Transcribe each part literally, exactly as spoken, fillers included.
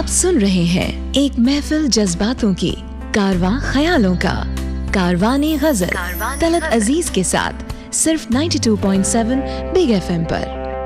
सुन रहे हैं एक महफिल जज्बातों की, कारवां ख्यालों का, कारवाने गजल तलत अजीज के साथ सिर्फ बानवे पॉइंट सात बिग एफएम पर।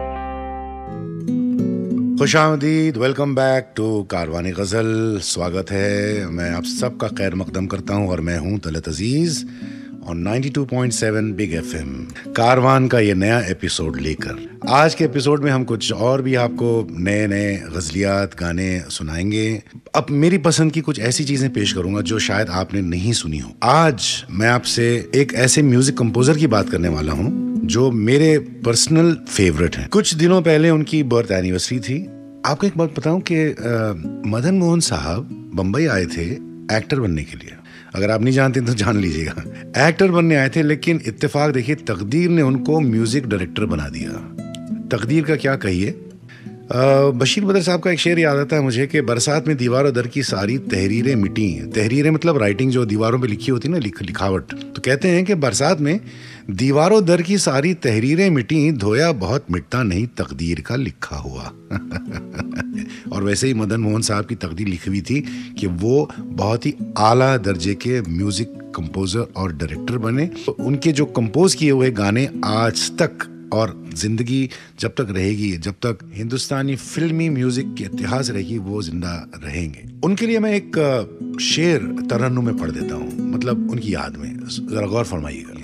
खुशामदीद, welcome back to Karwane Ghazal. स्वागत है, मैं आप सबका खैर मकदम करता हूं और मैं हूं तलत अजीज और बानवे पॉइंट सात बिग एफएम कारवान का ये नया एपिसोड लेकर आज के एपिसोड में हम कुछ और भी आपको नए नए गजलियात गाने सुनाएंगे। अब मेरी पसंद की कुछ ऐसी चीजें पेश करूंगा जो शायद आपने नहीं सुनी हो। आज मैं आपसे एक ऐसे म्यूजिक कंपोजर की बात करने वाला हूं जो मेरे पर्सनल फेवरेट हैं। कुछ दिनों पहले उनकी बर्थ एनिवर्सरी थी। आपको एक बात बताऊं कि मदन मोहन साहब बम्बई आए थे एक्टर बनने के लिए। अगर आप नहीं जानते तो जान लीजिएगा। एक्टर बनने आए थे, लेकिन इत्तेफाक देखिए तकदीर ने उनको म्यूजिक डायरेक्टर बना दिया। तकदीर का क्या कहिए। बशीर बदर साहब का एक शेर याद आता है मुझे कि बरसात में दीवारों दर की सारी तहरीरें मिटी। तहरीरें मतलब राइटिंग जो दीवारों पे लिखी होती है ना, लिख, लिखावट। तो कहते हैं कि बरसात में दीवारों दर की सारी तहरीरें मिटी, धोया बहुत मिटता नहीं तकदीर का लिखा हुआ। और वैसे ही मदन मोहन साहब की तकदीर लिखी हुई थी कि वो बहुत ही आला दर्जे के म्यूजिक कंपोजर और डायरेक्टर बने। तो उनके जो कंपोज किए हुए गाने आज तक और जिंदगी जब तक रहेगी, जब तक हिंदुस्तानी फिल्मी म्यूजिक के इतिहास रहेगी, वो जिंदा रहेंगे। उनके लिए मैं एक शेर तरन्नुम में पढ़ देता हूँ, मतलब उनकी याद में। जरा गौर फरमाइएगा।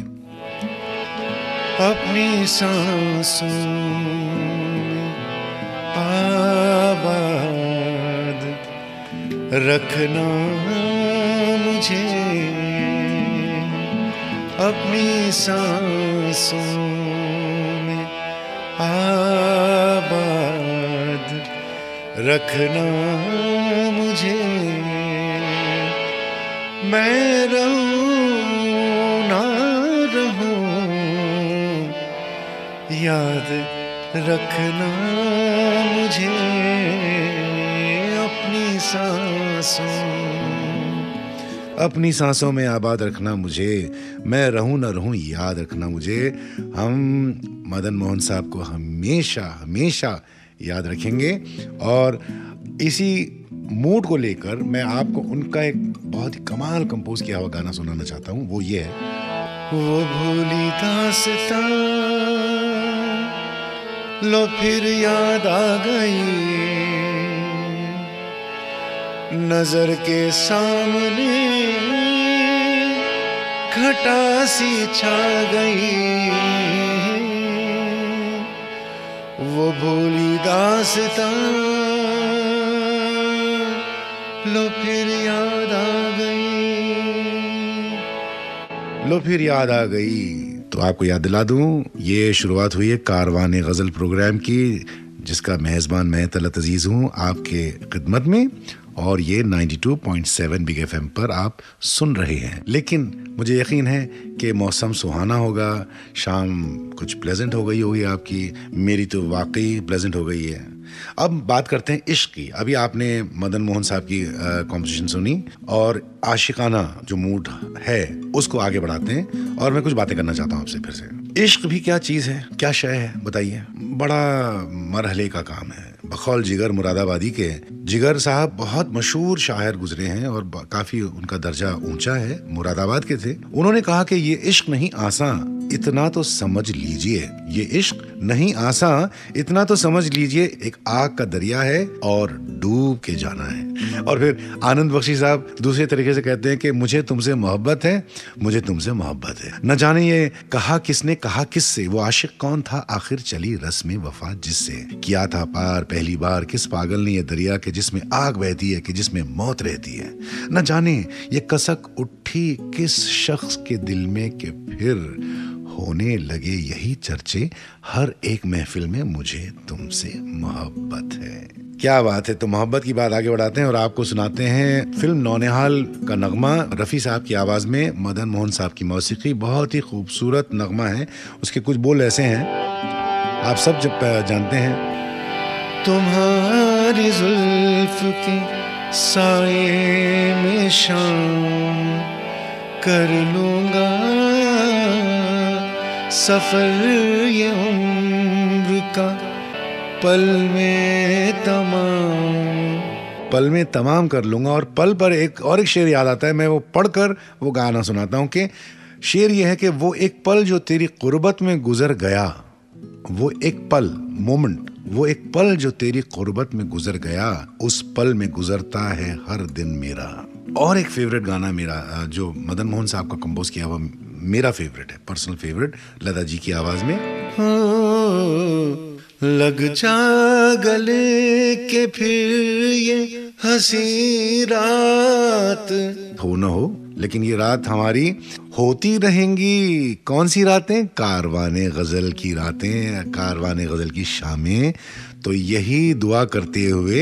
अपनी सांसों में आबाद रखना मुझे, अपनी सांसों में आबाद रखना मुझे। मैं रहूं ना रहूं याद रखना मुझे, अपनी सांसों अपनी सांसों में आबाद रखना मुझे। मैं रहूं ना रहूं याद रखना मुझे। हम मदन मोहन साहब को हमेशा हमेशा याद रखेंगे। और इसी मूड को लेकर मैं आपको उनका एक बहुत ही कमाल कंपोज किया हुआ गाना सुनाना चाहता हूँ। वो ये है, वो भूली दास्तां लो फिर याद आ गई, नजर के सामने घटा सी छा गई। वो भूली दास्तां लो फिर याद आ गई, लो फिर याद आ गई। तो आपको याद दिला दूं, ये शुरुआत हुई है कारवाने गजल प्रोग्राम की, जिसका मेहजबान मैं तलत अजीज हूँ आपके खिदमत में। और ये बानवे पॉइंट सात बिग एफएम पर आप सुन रहे हैं। लेकिन मुझे यकीन है कि मौसम सुहाना होगा, शाम कुछ प्लेजेंट हो गई होगी आपकी। मेरी तो वाकई प्लेजेंट हो गई है। अब बात करते हैं इश्क की। अभी आपने मदन मोहन साहब की कॉम्पोजिशन सुनी और आशिकाना जो मूड है उसको आगे बढ़ाते हैं। और मैं कुछ बातें करना चाहता हूँ आपसे फिर से। इश्क भी क्या चीज़ है, क्या शय है, बताइए। बड़ा मरहले का काम है। बखौल जिगर मुरादाबादी के जिगर साहब बहुत मशहूर शायर गुजरे हैं और काफी उनका दर्जा ऊंचा है। मुरादाबाद के थे। उन्होंने कहा कि ये इश्क नहीं आसान, इतना तो समझ लीजिए। ये इश्क नहीं आसान, इतना तो समझ लीजिए। एक आग का दरिया है और डूब के जाना है। और फिर आनंद बख्शी साहब दूसरे तरीके से कहते हैं कि मुझे तुमसे मोहब्बत है, मुझे तुमसे मोहब्बत है। न जाने ये कहा किसने, कहा किससे, वो आशिक कौन था आखिर चली रस्म वफा जिससे। किया था पार पहली बार किस पागल ने ये दरिया के जिसमें आग बहती है, कि जिसमें मौत रहती है। न जाने ये कसक उठी किस शख्स के दिल में, कि फिर होने लगे यही चर्चे हर एक महफिल में, मुझे तुमसे मोहब्बत है। क्या बात है। तो मोहब्बत की बात आगे बढ़ाते हैं और आपको सुनाते हैं फिल्म नौनिहाल का नगमा, रफ़ी साहब की आवाज में, मदन मोहन साहब की मौसीकी। बहुत ही खूबसूरत नगमा है। उसके कुछ बोल ऐसे हैं, आप सब जब जानते हैं। तुम्हारी जुल्फ की साए में शाम कर लूंगा, सफर ये उम्र का पल में तमाम पल में तमाम कर लूंगा। और पल पर एक और एक शेर याद आता है, मैं वो पढ़कर वो गाना सुनाता हूँ कि शेर ये है कि वो एक पल जो तेरी कुर्बत में गुजर गया, वो एक पल मोमेंट, वो एक पल जो तेरी कुर्बत में गुजर गया, उस पल में गुजरता है हर दिन मेरा। और एक फेवरेट गाना मेरा जो मदन मोहन साहब का कंपोज किया हुआ मेरा फेवरेट है, पर्सनल फेवरेट, लता जी की आवाज में। हो लग जा गले के फिर ये हंसी रात हो न हो, लेकिन ये रात हमारी होती रहेंगी। कौन सी रातें? कारवाने गजल की रातें, कारवाने गजल की शामें। तो यही दुआ करते हुए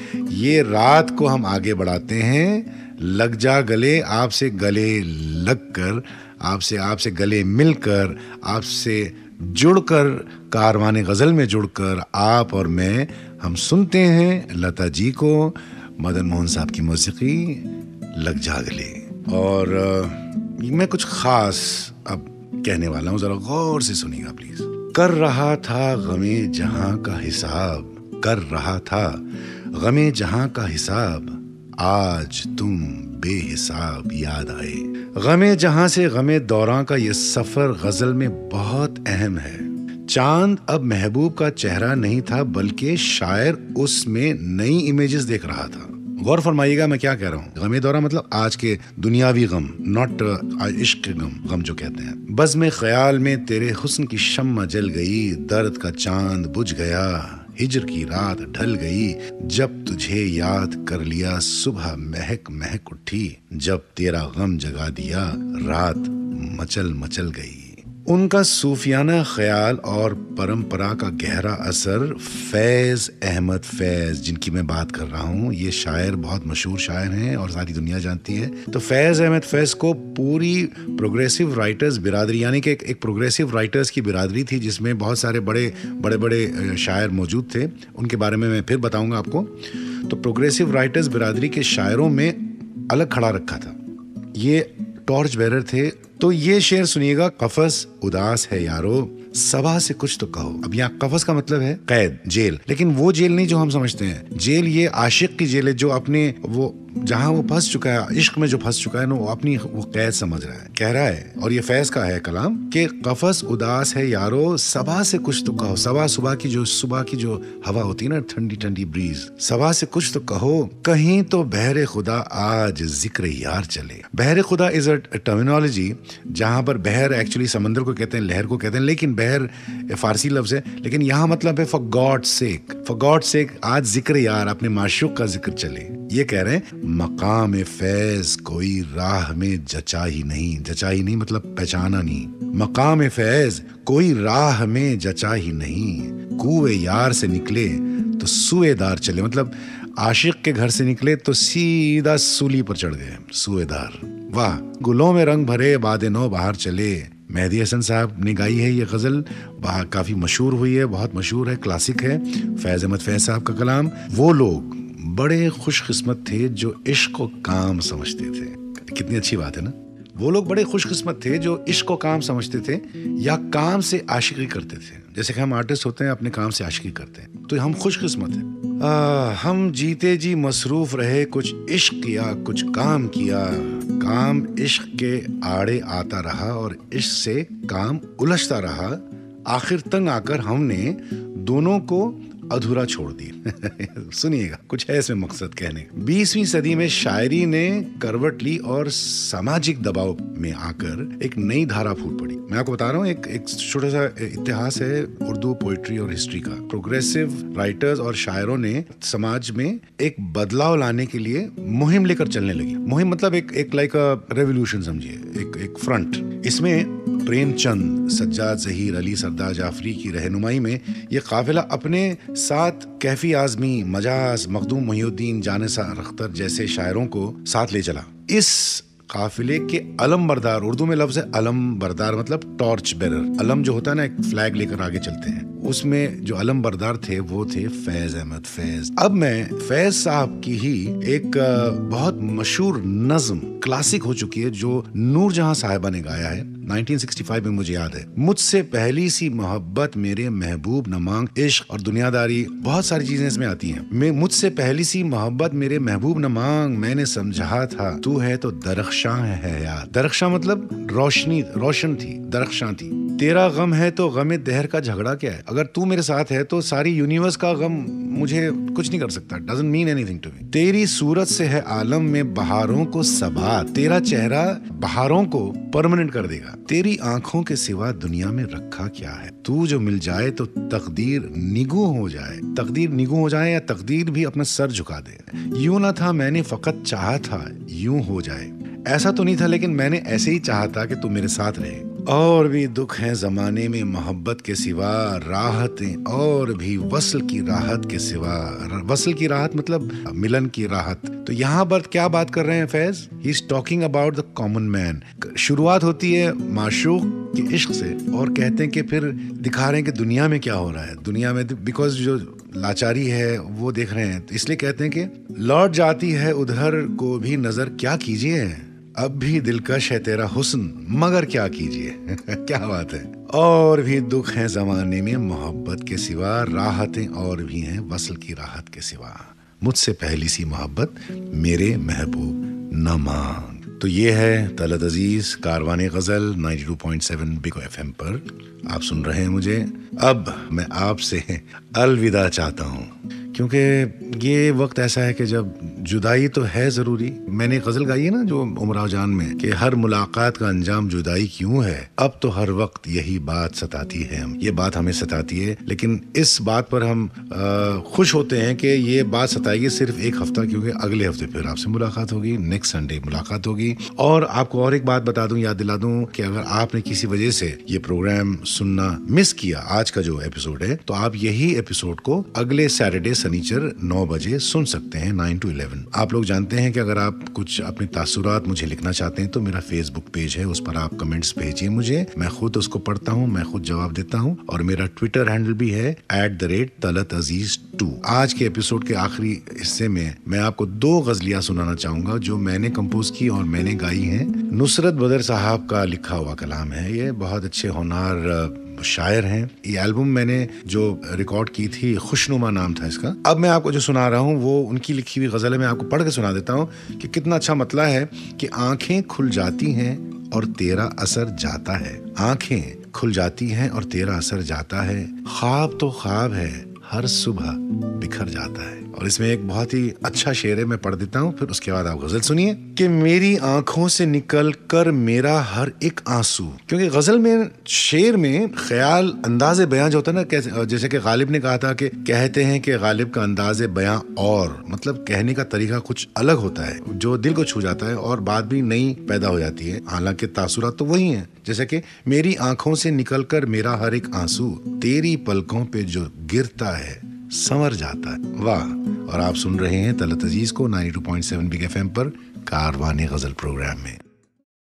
ये रात को हम आगे बढ़ाते हैं। लग जा गले, आपसे गले लगकर, आपसे आपसे गले मिलकर, आपसे जुड़कर, कारवाने गजल में जुड़कर आप और मैं हम सुनते हैं लता जी को, मदन मोहन साहब की मौसीकी, लग जा गले। और मैं कुछ खास अब कहने वाला हूं, जरा गौर से सुनिएगा प्लीज। कर रहा था गमे जहां का हिसाब, कर रहा था गमे जहां का हिसाब, आज तुम बेहिसाब याद आए। गमे जहां से गमे दौरां का ये सफर गजल में बहुत अहम है। चांद अब महबूब का चेहरा नहीं था, बल्कि शायर उसमें नई इमेजेस देख रहा था। गौर फरमाइएगा मैं क्या कह रहा हूँ। गमे दौरा मतलब आज के दुनियावी गम, नॉट इश्क के गम, गम जो कहते हैं। बज़्म में ख्याल में तेरे हुस्न की शम्मा जल गई, दर्द का चांद बुझ गया, हिजर की रात ढल गई, जब तुझे याद कर लिया सुबह महक महक उठी, जब तेरा गम जगा दिया रात मचल मचल गई। उनका सूफियाना ख्याल और परंपरा का गहरा असर। फैज अहमद फैज जिनकी मैं बात कर रहा हूँ, ये शायर बहुत मशहूर शायर हैं और सारी दुनिया जानती है। तो फैज अहमद फैज को पूरी प्रोग्रेसिव राइटर्स बिरादरी, यानी कि एक, एक प्रोग्रेसिव राइटर्स की बिरादरी थी जिसमें बहुत सारे बड़े बड़े बड़े शायर मौजूद थे। उनके बारे में मैं फिर बताऊंगा आपको। तो प्रोग्रेसिव राइटर्स बिरादरी के शायरों में अलग खड़ा रखा था, ये टॉर्च बेरर थे। तो ये शेर सुनिएगा। कफस उदास है यारो, सबा से कुछ तो कहो। अब यहाँ कफस का मतलब है कैद, जेल, लेकिन वो जेल नहीं जो हम समझते हैं। जेल ये आशिक की जेल है, जो अपने वो जहां वो फंस चुका है, इश्क में जो फंस चुका है ना, वो अपनी वो कैद समझ रहा है, कह रहा है। और ये फैज का है कलाम कि कफस उदास है यारो, सबा से कुछ तो कहो। सबा सुबह की जो सुबह की जो हवा होती है ना, ठंडी ठंडी ब्रीज, सबा से कुछ तो कहो, कहीं तो बहरे खुदा आज जिक्र यार चले। बहरे खुदा इज अ टर्मिनोलॉजी जहां पर बहर एक्चुअली समंदर को कहते हैं, लहर को कहते हैं, लेकिन बहर फारसी लफ्ज है, लेकिन यहाँ मतलब है for God sake, for God sake आज जिक्र यार, अपने माशूक का जिक्र चले। ये कह रहे हैं मकाम फैज कोई राह में जचा ही नहीं, जचा ही नहीं मतलब पहचाना नहीं। मकाम फैज कोई राह में जचा ही नहीं, कुए यार से निकले तो सुएदार चले, मतलब आशिक के घर से निकले तो सीधा सूली पर चढ़ गए, सुएदार। वाह, गुलों में रंग भरे बादे नो बाहर चले। मेहदी हसन साहब ने गाई है ये गजल, काफी मशहूर हुई है, बहुत मशहूर है, क्लासिक है। फैज अहमद फैज साहब का कलाम। वो लोग बड़े खुशकिस्मत थे जो इश्क को काम समझते थे। कितनी अच्छी बात है ना। वो लोग बड़े खुशकिस्मत थे जो इश्क को काम समझते थे या काम से आशिकी करते थे। जैसे कि हम आर्टिस्ट होते हैं, अपने काम से आशिकी करते हैं, तो हम खुशकिस्मत हैं। आ, हम जीते जी मसरूफ रहे, कुछ इश्क किया कुछ काम किया, काम इश्क के आड़े आता रहा और इश्क से काम उलझता रहा। आखिर तंग आकर हमने दोनों को अधूरा छोड़ दी। सुनिएगा, कुछ है इसमें मकसद कहने का। बीसवीं सदी में शायरी ने करवट ली और सामाजिक दबाव में आकर एक नई धारा फूट पड़ी। मैं आपको बता रहा हूँ, एक एक छोटा सा इतिहास है उर्दू पोइट्री और हिस्ट्री का। प्रोग्रेसिव राइटर्स और शायरों ने समाज में एक बदलाव लाने के लिए मुहिम लेकर चलने लगी। मुहिम मतलब एक एक लाइक अ रेवोल्यूशन समझिए, एक एक फ्रंट। इसमें प्रेमचंद, सज्जाद ज़हीर, अली सरदार जाफरी की रहनुमाई में ये काफिला अपने साथ कैफी आजमी, मजाज, मखदूम मोहिउद्दीन, जानिसार अख्तर जैसे शायरों को साथ ले चला। इस काफिले के अलम बरदार, उर्दू में लफ्ज है अलम बरदार मतलब टॉर्च बेरर। अलम जो होता है ना, एक फ्लैग लेकर आगे चलते हैं, उसमें जो अलम बरदार थे वो थे फैज अहमद फैज। अब मैं फैज साहब की ही एक बहुत मशहूर नज्म, क्लासिक हो चुकी है, जो नूर जहां साहिबा ने गाया है, नाइनटीन सिक्सटी फाइव में मुझे याद है, मुझसे पहली सी मोहब्बत मेरे महबूब न मांग, इश्क और दुनियादारी, बहुत सारी चीजें इसमें आती हैं। मैं मुझसे पहली सी मोहब्बत मेरे महबूब न मांग, मैंने समझा था तू है तो दरख्शां है यार। दरख्शां मतलब रोशनी, रोशन थी, दरख्शां थी। तेरा गम है तो गमे दहर का झगड़ा क्या है। अगर तू मेरे साथ है तो सारी यूनिवर्स का गम मुझे कुछ नहीं कर सकता। Doesn't mean anything to me. तेरी सूरत से है आलम में बहारों को सबात, तेरा चेहरा बहारों को परमानेंट कर देगा। तेरी आंखों के सिवा दुनिया में रखा क्या है। तू जो मिल जाए तो तकदीर निगू हो जाए, तकदीर निगू हो जाए या तकदीर भी अपना सर झुका दे। यूं ना था मैंने फकत चाहा था यूं हो जाए, ऐसा तो नहीं था लेकिन मैंने ऐसे ही चाहा था कि तू मेरे साथ रहे। और भी दुख हैं जमाने में मोहब्बत के सिवा, राहतें और भी वसल की राहत के सिवा। वसल की राहत मतलब मिलन की राहत। तो यहाँ पर क्या बात कर रहे हैं Faiz? He is talking about the common man. शुरुआत होती है माशूक के इश्क से और कहते हैं कि फिर दिखा रहे हैं कि दुनिया में क्या हो रहा है। दुनिया में बिकॉज जो लाचारी है वो देख रहे हैं, तो इसलिए कहते हैं कि लौट जाती है उधर को भी नजर, क्या कीजिए अब भी दिलकश है तेरा हुस्न मगर क्या कीजिए। क्या बात है। और भी दुख है जमाने में मोहब्बत के सिवा, राहतें और भी हैं वसल की राहत के सिवा। मुझसे पहली सी मोहब्बत मेरे महबूब न मांग। तो ये है Talat Aziz Karwane Ghazal ninety two point seven big FM पर आप सुन रहे हैं मुझे। अब मैं आपसे अलविदा चाहता हूँ क्योंकि ये वक्त ऐसा है कि जब जुदाई तो है ज़रूरी। मैंने गज़ल गाई है ना जो उमराव जान में कि हर मुलाकात का अंजाम जुदाई क्यों है, अब तो हर वक्त यही बात सताती है। हम ये बात हमें सताती है, लेकिन इस बात पर हम आ, खुश होते हैं कि ये बात सताएगी सिर्फ एक हफ्ता, क्योंकि अगले हफ्ते फिर आपसे मुलाकात होगी, नेक्स्ट संडे मुलाकात होगी। और आपको और एक बात बता दूं, याद दिला दूं कि अगर आपने किसी वजह से ये प्रोग्राम सुनना मिस किया, आज का जो एपिसोड है, तो आप यही एपिसोड को अगले सैटरडे शनिचर नौ बजे सुन सकते हैं, नाइन टू इलेवन। आप लोग जानते हैं कि अगर आप कुछ अपने तासुरात मुझे लिखना चाहते हैं तो मेरा फेसबुक पेज है, उस पर आप कमेंट्स भेजिए मुझे, मैं खुद उसको पढ़ता हूँ, मैं खुद जवाब देता हूँ। और मेरा ट्विटर हैंडल भी है at the rate Talat Aziz two. आज के एपिसोड के आखिरी हिस्से में मैं आपको दो गजलियां सुनाना चाहूंगा जो मैंने कंपोज की और मैंने गाई हैं। नुसरत बदर साहब का लिखा हुआ कलाम है, ये बहुत अच्छे होनहार शायर हैं। ये एल्बम मैंने जो रिकॉर्ड की थी, खुशनुमा नाम था इसका। अब मैं आपको जो सुना रहा हूँ वो उनकी लिखी हुई गजल है, मैं आपको पढ़ के सुना देता हूँ कि कितना अच्छा मतला है कि आंखें खुल जाती हैं और तेरा असर जाता है। आंखें खुल जाती हैं और तेरा असर जाता है, ख्वाब तो ख्वाब है हर सुबह बिखर जाता है। और इसमें एक बहुत ही अच्छा शेर है, मैं पढ़ देता हूँ, फिर उसके बाद आप गजल सुनिए कि मेरी आंखों से निकल कर मेरा हर एक आंसू। क्योंकि गजल में, शेर में ख्याल, अंदाज़े बयां जो होता है ना, कैसे, जैसे कि गालिब ने कहा था कि कहते हैं कि गालिब का अंदाज़े बयां और मतलब कहने का तरीका कुछ अलग होता है जो दिल को छू जाता है और बात भी नई पैदा हो जाती है। हालांकि तासुरात तो वही हैं, जैसे कि मेरी आंखों से निकल कर मेरा हर एक आंसू तेरी पलकों पे जो गिरता है संवर जाता है। वाह। और आप सुन रहे हैं तलत अजीज को ninety two point seven big FM पर कारवाने गजल प्रोग्राम में।